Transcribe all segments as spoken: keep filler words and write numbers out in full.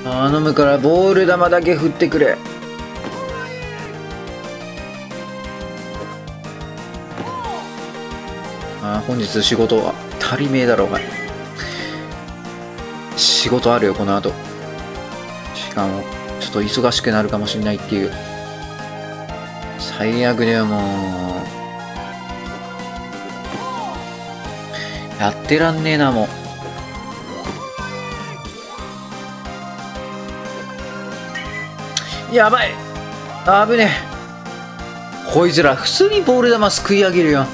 頼むからボール球だけ振ってくれ。あ、本日仕事は足りめえだろお前。仕事あるよこの後。しかもちょっと忙しくなるかもしれないっていう。最悪だよもう。やってらんねえなもう。やばい、危ねえ。こいつら普通にボール球すくい上げるよ。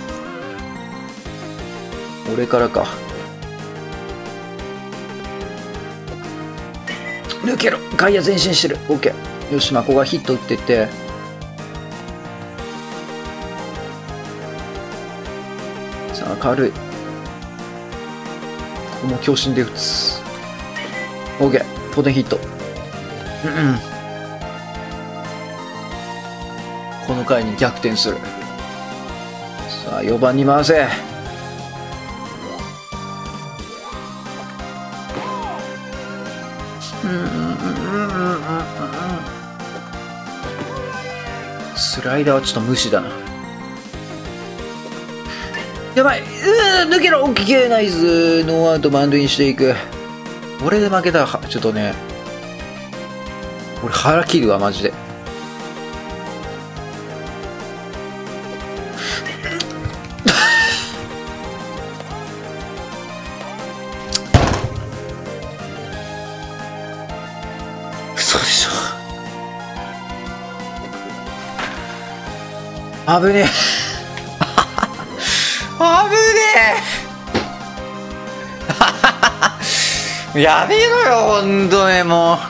俺からか。抜けろ。外野前進してる。 OK。 よし、まあここがヒット打っていって、さあ軽い。ここも強振で打つ。 OK。 当然ヒット。うんうん。この回に逆転する。さあよばんに回せ。スライダーはちょっと無視だな。やばい、うー抜けろ。 OK ナイス。ノーアウト満塁にしていく。俺で負けたらちょっとね、俺腹切るわマジで。嘘でしょ。危ねえ危ねえやめろよほんとねもう。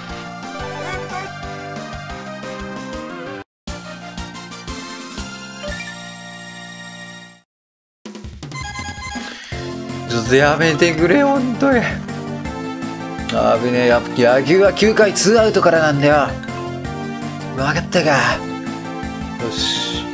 ちょっとやめてくれほんとに。危ねえ。やっぱ野球はきゅうかいツーアウトからなんだよ。分かったか。よし。